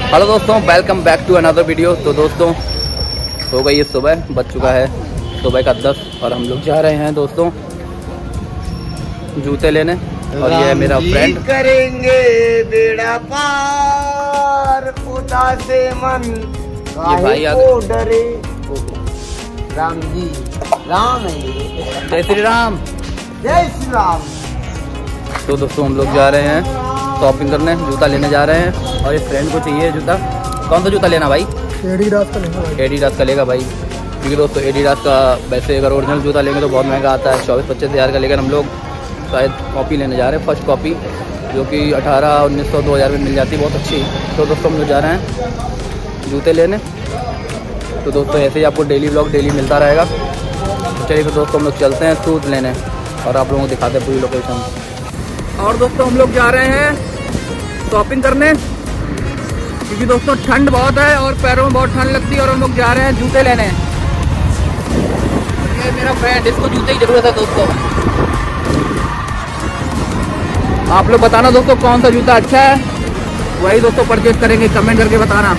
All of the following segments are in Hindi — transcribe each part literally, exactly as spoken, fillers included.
हेलो दोस्तों, welcome back to another video. तो दोस्तों हो गई है सुबह, बज चुका है सुबह का दस और हम लोग जा रहे हैं दोस्तों जूते लेने। और ये है मेरा फ्रेंड। करेंगे बेड़ा पार खुदा से मन ये भाई आ डरे। राम जी राम है। जय श्री राम। जय श्री राम। तो दोस्तों हम लोग जा रहे हैं शॉपिंग करने, जूता लेने जा रहे हैं। और ये फ्रेंड को चाहिए जूता। कौन सा जूता लेना भाई? एडिडास का लेना भाई। एडिडास का लेगा भाई, क्योंकि दोस्तों एडिडास का वैसे अगर ओरिजिनल जूता लेंगे तो बहुत महंगा आता है, चौबीस पच्चीस हज़ार का। लेकिन हम लोग शायद कॉपी लेने जा रहे हैं, फर्स्ट कॉपी, जो कि अठारह उन्नीस सौ दो हज़ार में मिल जाती है, बहुत अच्छी। तो दोस्तों हम लोग जा रहे हैं जूते लेने। तो दोस्तों ऐसे ही आपको डेली व्लॉग डेली मिलता रहेगा। तो चलिए फिर दोस्तों हम लोग चलते हैं शूज़ लेने और आप लोगों को दिखाते हैं पूरी लोकेशन। और दोस्तों हम लोग जा रहे हैं शॉपिंग करने, क्योंकि दोस्तों ठंड बहुत है और पैरों में बहुत ठंड लगती है। और हम लोग जा रहे हैं जूते लेने। ये मेरा फ्रेंड, इसको जूते की ज़रूरत है दोस्तों। आप लोग बताना दोस्तों कौन सा जूता अच्छा है, वही दोस्तों परचेज करेंगे, कमेंट करके बताना।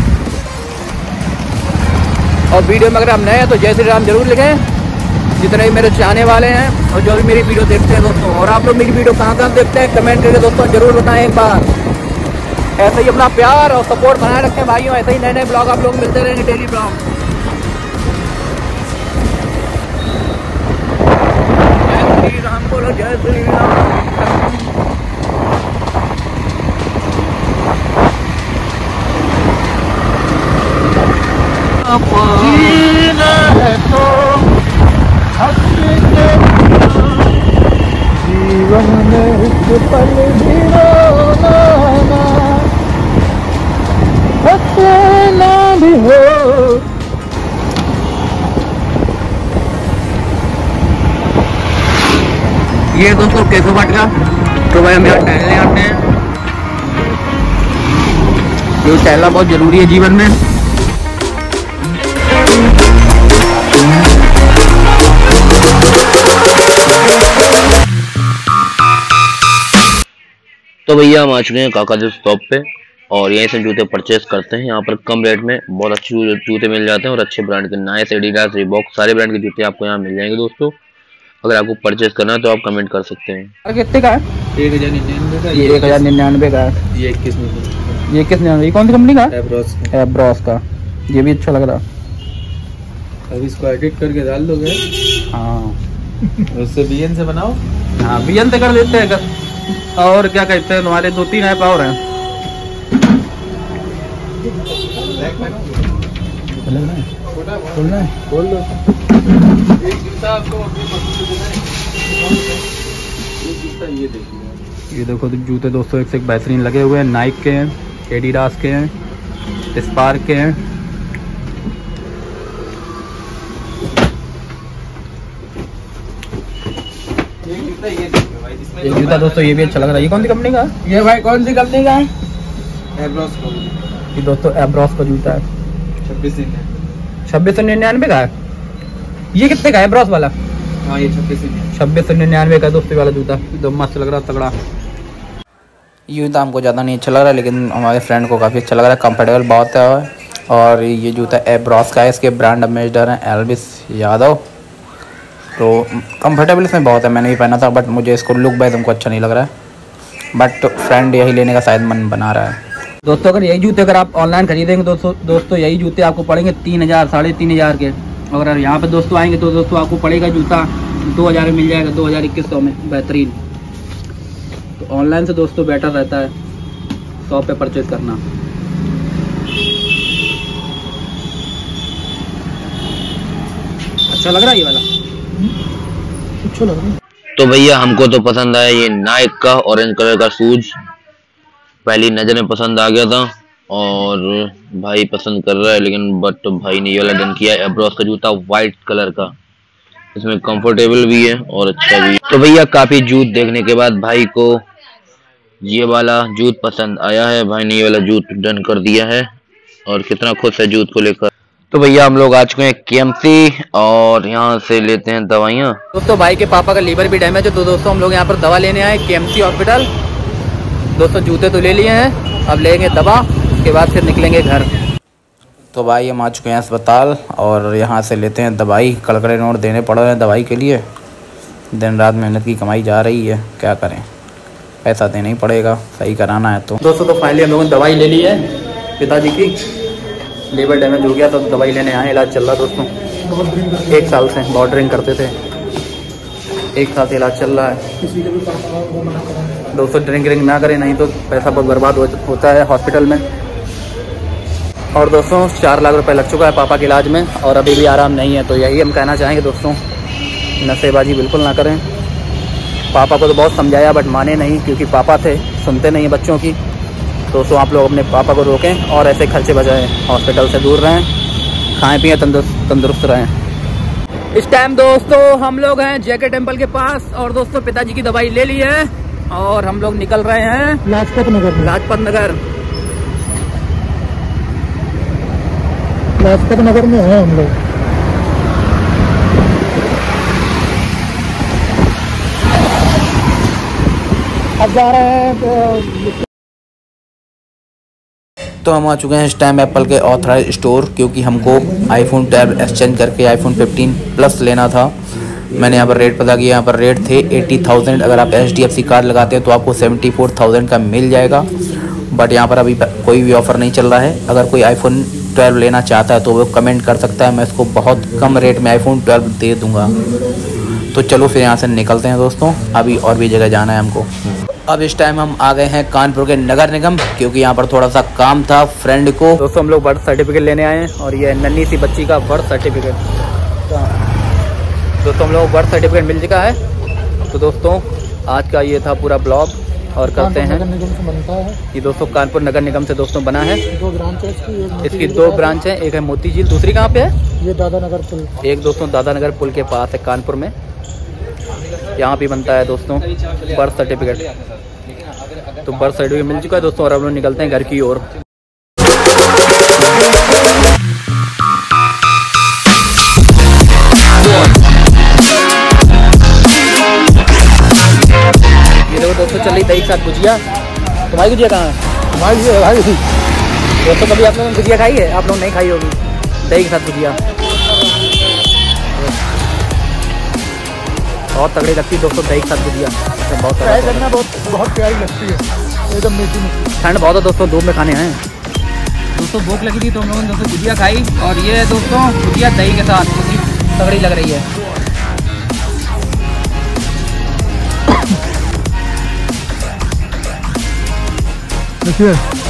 और वीडियो में अगर आप नए हैं तो जय श्री राम जरूर लिखें, जितने भी मेरे चाहने वाले हैं और जो भी मेरी वीडियो देखते हैं दोस्तों। और आप लोग मेरी वीडियो कहाँ कहाँ देखते हैं कमेंट करके दोस्तों जरूर बताएं एक बार। ऐसे ही अपना प्यार और सपोर्ट बनाए रखें भाइयों। ऐसे ही नए नए ब्लॉग आप लोग मिलते रहेंगे, डेली ब्लॉग। जय श्री राम बोलो, जय श्री राम। जीना है तो जीवन में एक पल भी रोना ना, हंसना भी हो। ये दोस्तों केसो बाट का। तो भाई हम यहाँ टहलने आते हैं, ये टहलना बहुत जरूरी है जीवन में। तो भैया हम आ चुके हैं काका जी शॉप पे और यहीं से जूते परचेज करते हैं। यहाँ पर कम रेट में बहुत अच्छे जूते मिल जाते हैं और अच्छे ब्रांड के, नाइस, एडिडास, रीबॉक, सारे ब्रांड के जूते आपको यहाँ मिल जाएंगे दोस्तों। अगर आपको परचेज करना है तो आप कमेंट कर सकते हैं। कितने का है? एक हजार निन्यानवे का। ये एक हजार निन्यानवे का है। ये इक्कीस निन्यानवे। ये इक्कीस निन्यानवे। कौन सी कंपनी का है? एब्रॉस का। एब्रॉस का। ये भी अच्छा लग रहा। अब इसको एडिट करके डाल दोगे। हाँ उससे बीएन से बनाओ। हाँ बीएन से कर देते हैं। और क्या कहते हैं, तुम्हारे दो तीन ऐप और हैं। खोल लो। ये देखो तो जूते दोस्तों एक से एक बेहतरीन लगे हुए हैं। नाइक के हैं, एडिडास के हैं, स्पार्क के हैं। ये जूता दोस्तों ये भी अच्छा लग रहा है। ये कौन सी कंपनी का है? ये भाई कौन सी कंपनी का है? एब्रॉस का। ये दोस्तों एब्रॉस का जूता है। छब्बीस निन्यानवे। छब्बीस सौ निन्यानवे का है। ये कितने का है एब्रॉस वाला? हाँ ये छब्बीस निन्यानवे। छब्बीस सौ निन्यानवे का दोस्तों वाला जूता, एकदम मस्त लग रहा है, तगड़ा। ये जूता हमको ज़्यादा नहीं अच्छा लग रहा है, लेकिन हमारे फ्रेंड को काफ़ी अच्छा लग रहा है, कंफर्टेबल बहुत है। और ये जूता एब्रॉस का है, इसके ब्रांड एम्बेसडर हैं एल्विस यादव। तो कंफर्टेबल इसमें बहुत है, मैंने भी पहना था, बट मुझे इसको लुक वाइज हमको अच्छा नहीं लग रहा है। बट फ्रेंड यही लेने का शायद मन बना रहा है दोस्तों। अगर यही जूते अगर आप ऑनलाइन खरीदेंगे दोस्तों दोस्तों यही जूते आपको पड़ेंगे तीन हज़ार साढ़े तीन हज़ार के। अगर यहाँ पे दोस्तों आएंगे तो दोस्तों आपको पड़ेगा जूता दो हज़ार में मिल जाएगा, दो हज़ार इक्कीस सौ में, बेहतरीन। तो ऑनलाइन से दोस्तों बेटर रहता है शॉप पे परचेज करना। अच्छा लग रहा है ये वाला, अच्छा लग रहा है। तो भैया हमको तो पसंद आया ये नाइक का ऑरेंज कलर का शूज, पहली नजर में पसंद आ गया था और भाई पसंद कर रहा है। लेकिन बट भाई ने ये वाला डन किया है एब्रॉस का जूता व्हाइट कलर का, इसमें कंफर्टेबल भी है और अच्छा भी है। तो भैया काफी जूत देखने के बाद भाई को ये वाला जूत पसंद आया है, भाई ने ये वाला जूत डन कर दिया है और कितना खुश है जूत को लेकर। तो भैया हम लोग आ चुके हैं केएमसी और यहाँ से लेते हैं दवाइयाँ। दोस्तों भाई के पापा का लीवर भी डैमेज है, तो दोस्तों हम लोग यहाँ पर दवा लेने आए केएमसी हॉस्पिटल। दोस्तों जूते तो ले लिए हैं, अब लेंगे दवा। उसके बाद फिर निकलेंगे घर। तो भाई हम आ चुके हैं अस्पताल और यहाँ से लेते हैं दवाई। कड़कड़े नोट देने पड़ रहे हैं दवाई के लिए। दिन रात मेहनत की कमाई जा रही है, क्या करें, पैसा देना ही पड़ेगा, सही कराना है तो। दोस्तों तो फाइनली हम लोगों ने दवाई ले ली है पिताजी की। लीवर डैमेज हो गया तो दवाई लेने आए, इलाज चल रहा दोस्तों। एक साल से बहुत ड्रिंक करते थे, एक साल से इलाज चल रहा है। दोस्तों ड्रिंक ड्रिंक ना करें, नहीं तो पैसा बहुत बर्बाद हो, होता है हॉस्पिटल में। और दोस्तों चार लाख रुपए लग चुका है पापा के इलाज में और अभी भी आराम नहीं है। तो यही हम कहना चाहेंगे दोस्तों, नशेबाजी बिल्कुल ना करें। पापा को तो बहुत समझाया बट माने नहीं, क्योंकि पापा थे, सुनते नहीं बच्चों की। दोस्तों आप लोग अपने पापा को रोकें और ऐसे खर्चे बचाएं, हॉस्पिटल से दूर रहें, खाएं पिएं, तंदुरुस्त तंदुरुस्त रहें। इस टाइम दोस्तों हम लोग हैं जेके टेम्पल के पास और दोस्तों पिताजी की दवाई ले ली है और हम लोग निकल रहे हैं लाजपत नगर। लाजपत नगर लाजपत नगर में है हम लोग। अब जा रहे हैं। तो हम आ चुके हैं इस टाइम एप्पल के ऑथराइज स्टोर, क्योंकि हमको आईफोन ट्वेल्व एक्सचेंज करके आईफोन फिफ्टीन प्लस लेना था। मैंने यहाँ पर रेट पता किया, यहाँ पर रेट थे अस्सी हज़ार। अगर आप H D F C card लगाते हैं तो आपको चौहत्तर हज़ार का मिल जाएगा। बट यहाँ पर अभी कोई भी ऑफ़र नहीं चल रहा है। अगर कोई आईफोन ट्वेल्व लेना चाहता है तो वो कमेंट कर सकता है, मैं इसको बहुत कम रेट में आईफोन ट्वेल्व दे दूँगा। तो चलो फिर यहाँ से निकलते हैं दोस्तों, अभी और भी जगह जाना है हमको। अब इस टाइम हम आ गए हैं कानपुर के नगर निगम, क्योंकि यहाँ पर थोड़ा सा काम था फ्रेंड को। दोस्तों हम लोग बर्थ सर्टिफिकेट लेने आए हैं और ये नन्ही सी बच्ची का बर्थ सर्टिफिकेट। दोस्तों हम लोग बर्थ सर्टिफिकेट मिल चुका है। तो दोस्तों आज का ये था पूरा ब्लॉग और करते हैं। नगर निगम से बनता है ये दोस्तों कानपुर नगर निगम से दोस्तों बना है। दो ब्रांच है इसकी, एक इसकी दो ब्रांच है, एक है मोती झील, दूसरी कहाँ पे है? ये दादा नगर पुल। एक दोस्तों दादा नगर पुल के पास है कानपुर में। यहाँ भी बनता है दोस्तों बर्थ सर्टिफिकेट। तो बर्थ सर्टिफिकेट मिल चुका है दोस्तों और हम लोग निकलते हैं घर की ओर। ये देखो दोस्तों चल रही दही के साथ गुजिया। तुम्हारी गुजिया कहाँ है? हमारी ये भाई दोस्तों कभी आप लोगों ने गुजिया खाई है? आप लोग नहीं खाई होगी दही के साथ गुजिया, बहुत तगड़ी लगती है दोस्तों दही के साथ गुजिया। बहुत चाय करना बहुत बहुत प्यारी लगती है, एकदम मीठी मीठी। ठंड बहुत है दोस्तों, धूप में खाने हैं। दोस्तों भूख लगी थी तो हम लोगों ने दोस्तों गुजिया खाई और ये दोस्तों गुजिया दही के साथ तगड़ी लग रही है। देखिए